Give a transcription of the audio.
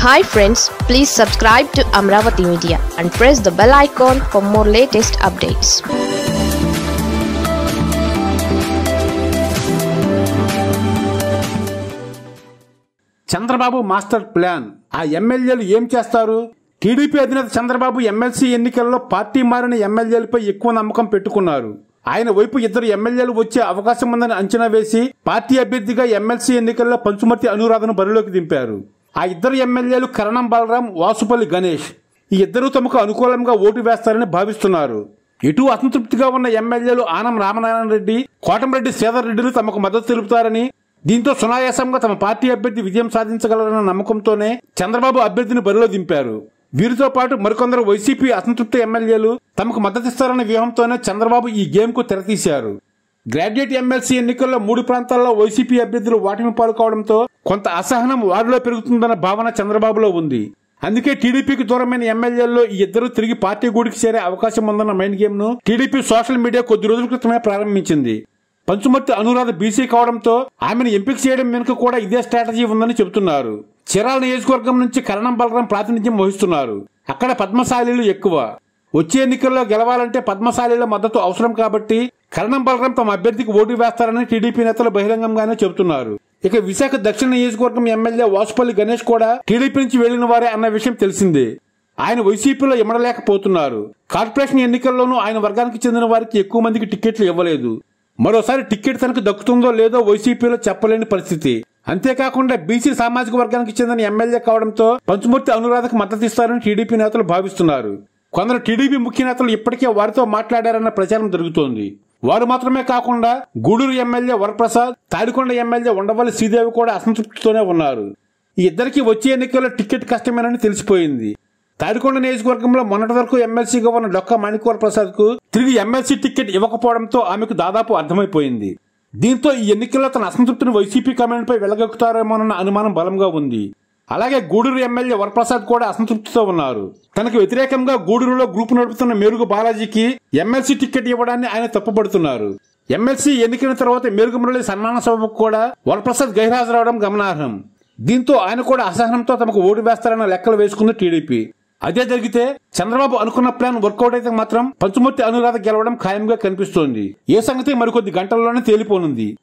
Hi friends, please subscribe to Amaravathi Media and press the bell icon for more latest updates. Chandrababu master plan. ఆ ఎమ్మెల్యేలు ఏం చేస్తారు? TDP అధినేత Chandrababu MLC ఎన్నికల్లో party మారిన ఎమ్మెల్యేలపై ఎక్కువ నమ్మకం పెట్టుకున్నారు. ఆయన వైపు ఇద్దరు ఎమ్మెల్యేలు వచ్చే అవకాశం ఉందని అంచనా వేసి పార్టీ అభ్యర్థిగా ఎమ్మెల్సీ ఎన్నికల్లో పంచుమర్తి అనురాధను బరిలోకి దింపారు. ఆ ఇద్దరు ఎమ్మెల్యేలు కరణం బలరాం, వాసుపల్లి గణేష్. ఈ ఇద్దరు తమకు అనుకూలంగా ఓటు వేస్తారని భావిస్తున్నారు. ఇటు అసంతృప్తిగా ఉన్న ఎమ్మెల్యేలు ఆనం రామనారాయణ రెడ్డి, కోటంరెడ్డి శ్రీధర్ రెడ్డిలు తమకు మద్దతు తెలుపుతారని, దీంతో సునాయాసంగా తమ పార్టీ అభ్యర్థి విజయం సాధించగలరన్న నమ్మకంతోనే చంద్రబాబు అభ్యర్థిని బరిలో దింపారు. వీరితో పాటు మరికొందరు వైసీపీ అసంతృప్త ఎమ్మెల్యేలు తమకు మద్దతిస్తారన్న వ్యూహంతోనే చంద్రబాబు ఈ గేమ్ కు తెరతీశారు. గ్రాడ్యుయేట్ ఎమ్మెల్సీ ఎన్నికల్లో 3 ప్రాంతాల్లో వైసీపీ అభ్యర్థులు ఓటమి పాల్గొవడంతో కొంత అసహనం వారిలో పెరుగుతుందన్న భావన చంద్రబాబులో ఉంది. అందుకే టీడీపీకి దూరమైన ఎమ్మెల్యేల్లో ఈ ఇద్దరు తిరిగి పార్టీ గూడికి చేరే అవకాశం ఉందన్న మైండ్ గేమ్ ను టీడీపీ సోషల్ మీడియా కొద్ది రోజుల క్రితమే ప్రారంభించింది. పంచుమర్తి అనురాధ బీసీ కావడంతో ఆమెను ఎంపిక చేయడం వెనుక కూడా ఇదే స్ట్రాటజీ ఉందని చెబుతున్నారు. చీరాల నియోజకవర్గం నుంచి కరణం బలరాం ప్రాతినిధ్యం వహిస్తున్నారు. అక్కడ పద్మశాలీలు ఎక్కువ. వచ్చే ఎన్నికల్లో గెలవాలంటే పద్మశాలీల మద్దతు అవసరం కాబట్టి కరణం బలరాం తమ అభ్యర్థికి ఓటు వేస్తారని టీడీపీ నేతలు బహిరంగంగానే చెబుతున్నారు. ఇక విశాఖ దక్షిణ నియోజకవర్గం ఎమ్మెల్యే వాసుపల్లి గణేష్ కూడా టీడీపీ నుంచి వెళ్లిన వారే అన్న విషయం తెలిసిందే. ఆయన వైసీపీలో ఇమడలేకపోతున్నారు. కార్పొరేషన్ ఎన్నికల్లోనూ ఆయన వర్గానికి చెందిన వారికి ఎక్కువ మందికి టికెట్లు ఇవ్వలేదు. మరోసారి టికెట్ తనకు దక్కుతుందో లేదో వైసీపీలో చెప్పలేని పరిస్థితి. అంతేకాకుండా బీసీ సామాజిక వర్గానికి చెందిన ఎమ్మెల్యే కావడంతో పంచుమర్తి అనురాధకు మద్దతిస్తారని టీడీపీ నేతలు భావిస్తున్నారు. కొందరు టీడీపీ ముఖ్య నేతలు ఇప్పటికే వారితో మాట్లాడారన్న ప్రచారం జరుగుతోంది. వారు మాత్రమే కాకుండా గూడూరు ఎమ్మెల్యే వరప్రసాద్, తాడికొండ ఎమ్మెల్యే ఉండవల్లి శ్రీదేవి కూడా అసంతృప్తితోనే ఉన్నారు. ఈ ఇద్దరికి వచ్చే ఎన్నికల్లో టికెట్ కష్టమేనని తెలిసిపోయింది. తాడికొండ నియోజకవర్గంలో మొన్నటి వరకు ఎమ్మెల్సీగా ఉన్న డొక్కా మాణిక్యవర ప్రసాద్ కు తిరిగి ఎమ్మెల్సీ టికెట్ ఇవ్వకపోవడంతో ఆమెకు దాదాపు అర్థమైపోయింది. దీంతో ఈ ఎన్నికల్లో తన అసంతృప్తిని వైసీపీ కమాండ్ పై వెళ్లగక్కుతారేమోనన్న అనుమానం బలంగా ఉంది. అలాగే గూడూరు ఎమ్మెల్యే వరప్రసాద్ కూడా అసంతృప్తితో ఉన్నారు. తనకు వ్యతిరేకంగా గూడూరులో గ్రూపు నడుపుతున్న మేరుగు బాలాజీకి ఎమ్మెల్సీ టికెట్ ఇవ్వడాన్ని ఆయన తప్పుపడుతున్నారు. ఎమ్మెల్సీ ఎన్నికైన తర్వాత మేరుగు మురళి సన్మాన సభకు కూడా వరప్రసాద్ గైర్హాజరవడం గమనార్హం. దీంతో ఆయన కూడా అసహనంతో తమకు ఓటు వేస్తారన్న లెక్కలు వేసుకుంది టీడీపీ. అదే జరిగితే చంద్రబాబు అనుకున్న ప్లాన్ వర్కౌట్ అయితే మాత్రం పంచుమర్తి అనురాధ గెలవడం ఖాయంగా కనిపిస్తోంది. ఏ సంగతి మరికొద్ది గంటల్లోనే తేలిపోనుంది.